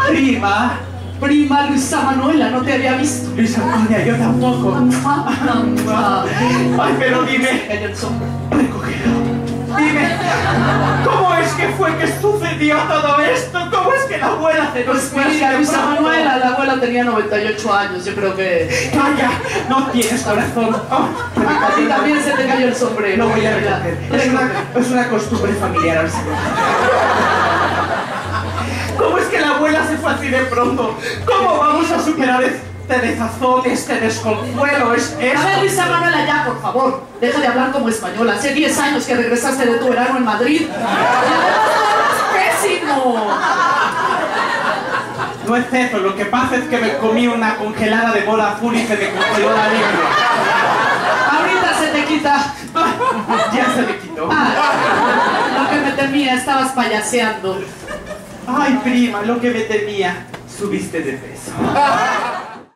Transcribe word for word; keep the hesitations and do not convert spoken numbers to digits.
Prima. Prima Luisa Manuela, no te había visto. Luisa Manuela, yo tampoco. Ay, pero dime. Recógelo. Dime, ¿cómo es que fue que sucedió todo esto? ¿Cómo es que la abuela se nos fue así de Luisa pronto? Manuela, la abuela tenía noventa y ocho años, yo creo que... ¡Calla! No tienes corazón. Oh, a ti también se te cayó el sombrero. Lo voy a recoger. Es una, es una costumbre familiar al señor. ¿Cómo es que la abuela se fue así de pronto? ¿Cómo vamos a superar este desazón, este desconsuelo? Es eso. A ver, Luisa Manuela, ya, por favor. Deja de hablar como española. Hace diez años que regresaste de tu verano en Madrid. Y además hablas pésimo. No es eso, lo que pasa es que me comí una congelada de bola azul y se me congeló la lengua. Ahorita se te quita. Ya se me quitó. Ah, lo que me temía, estabas payaseando. Ay, prima, lo que me temía. Subiste de peso.